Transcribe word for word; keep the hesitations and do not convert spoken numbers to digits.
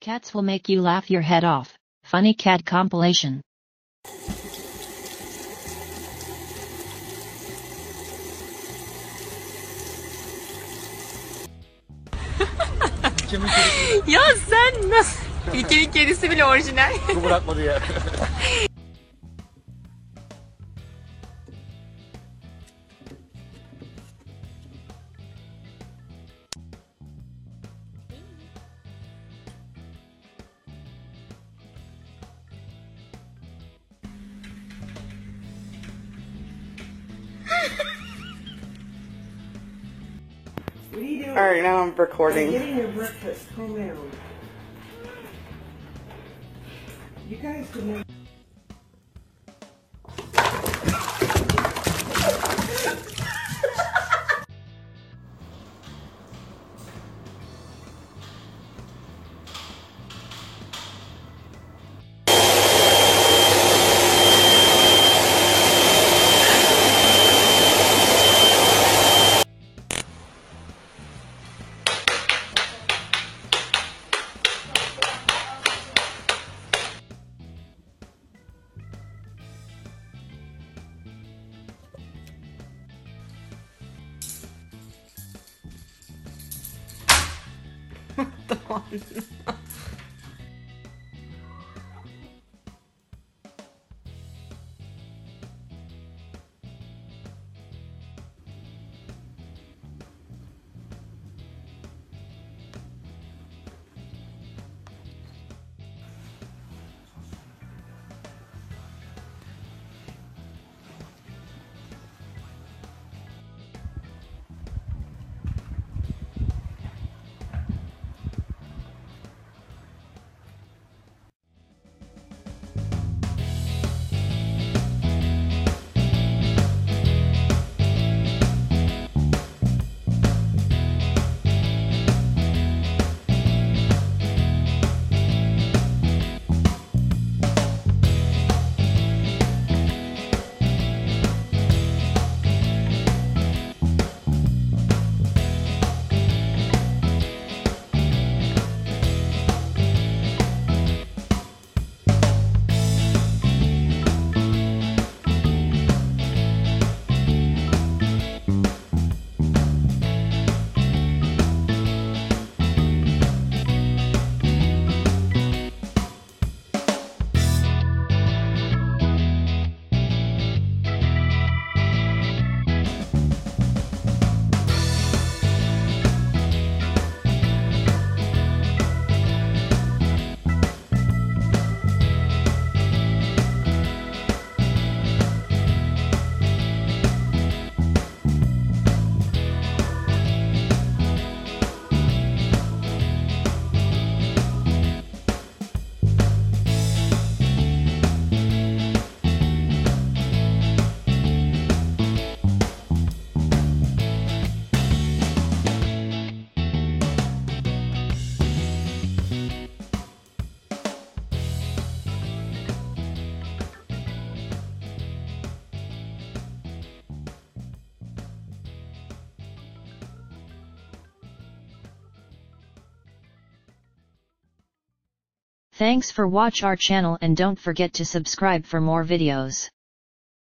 Cats will make you laugh your head off. Funny cat compilation. Ya sen nasıl? İlkenin kedisi bile orijinal. Bu bırakmadı ya. What are you doing? Alright, now I'm recording. I'm getting your breakfast. Calm down. You guys could never. Thanks for watch our channel and don't forget to subscribe for more videos.